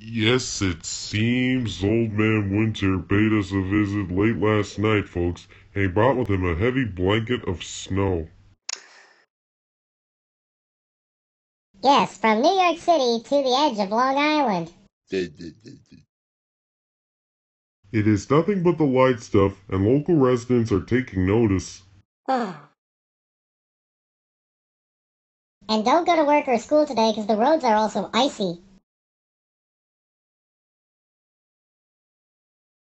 Yes, it seems Old Man Winter paid us a visit late last night, folks, and he brought with him a heavy blanket of snow. Yes, from New York City to the edge of Long Island. It is nothing but the light stuff, and local residents are taking notice. And don't go to work or school today because the roads are also icy.